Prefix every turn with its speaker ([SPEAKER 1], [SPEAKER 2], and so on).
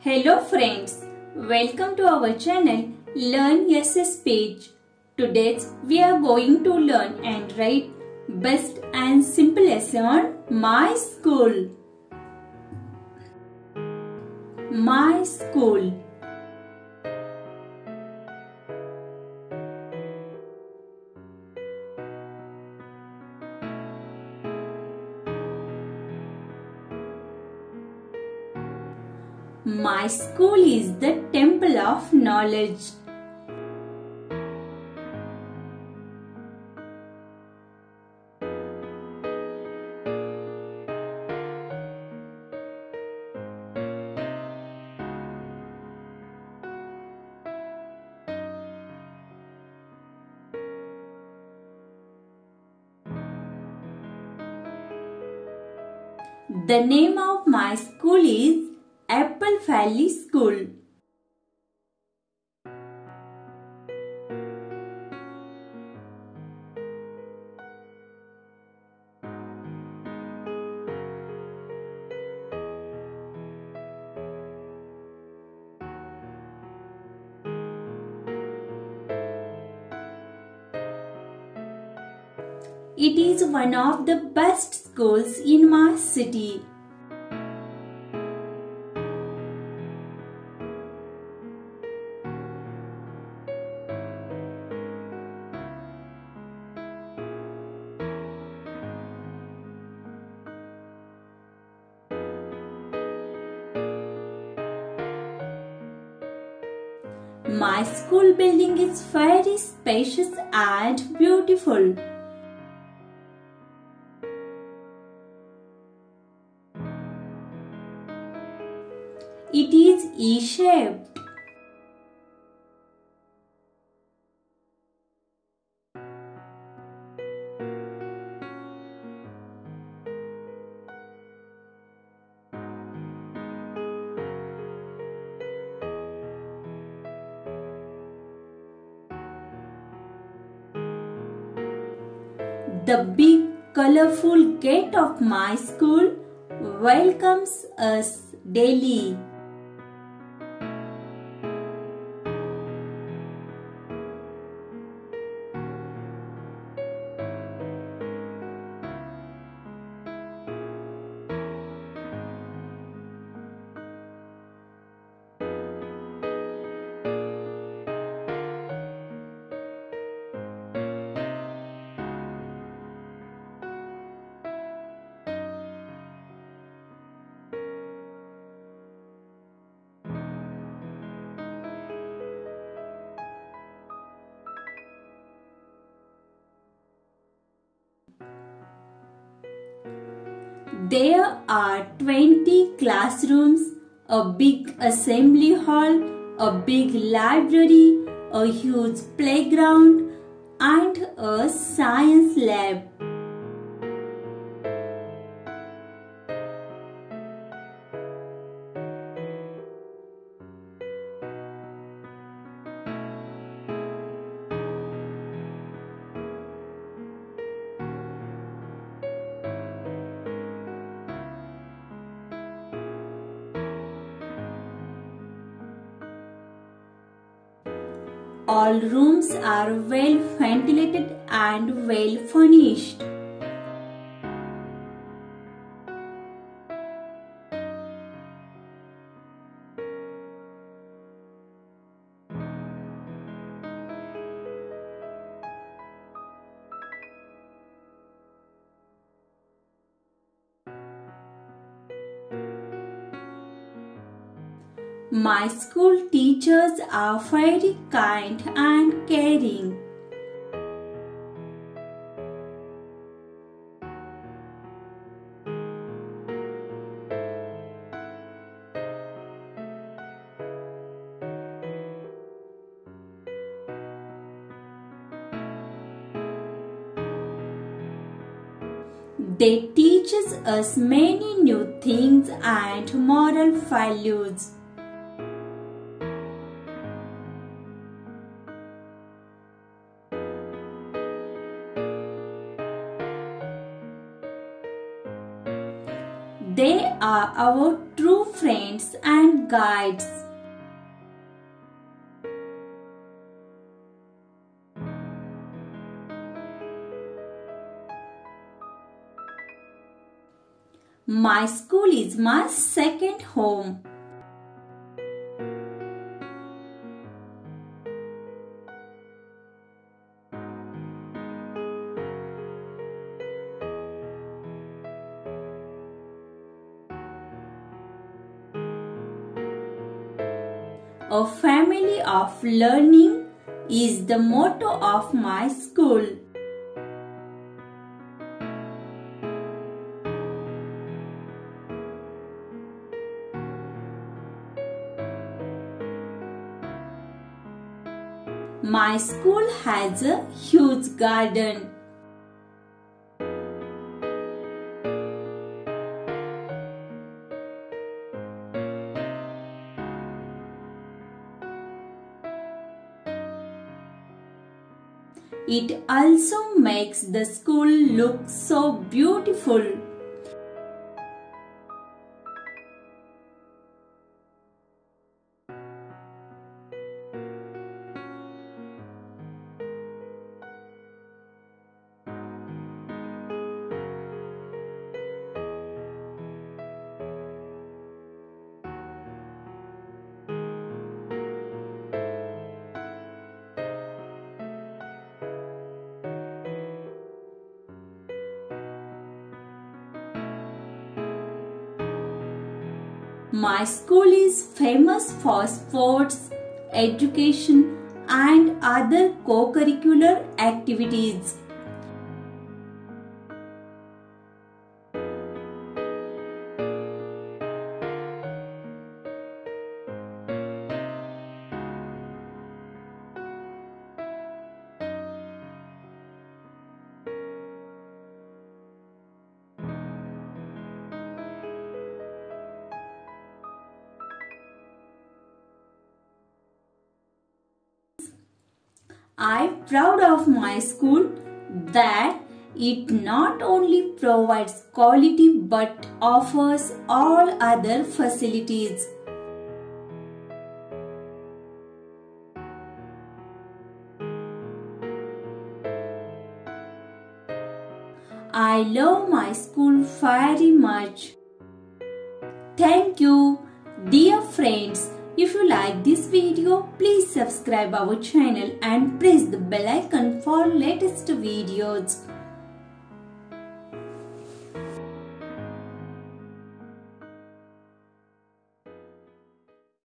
[SPEAKER 1] Hello friends, welcome to our channel Learn SS Page. Today we are going to learn and write best and simple essay on my school. My school. My school is the temple of knowledge. The name of my school is Apple Valley School. It is one of the best schools in my city. My school building is very spacious and beautiful. It is E-shaped. The big colorful gate of my school welcomes us daily. There are 20 classrooms, a big assembly hall, a big library, a huge playground, and a science lab. All rooms are well ventilated and well furnished. My school teachers are very kind and caring. They teach us many new things and moral values. They are our true friends and guides. My school is my second home. A family of learning is the motto of my school. My school has a huge garden. It also makes the school look so beautiful. My school is famous for sports, education, and other co-curricular activities. I'm proud of my school that it not only provides quality but offers all other facilities. I love my school very much. Thank you, dear friends. If you like this video, please subscribe our channel and press the bell icon for latest videos.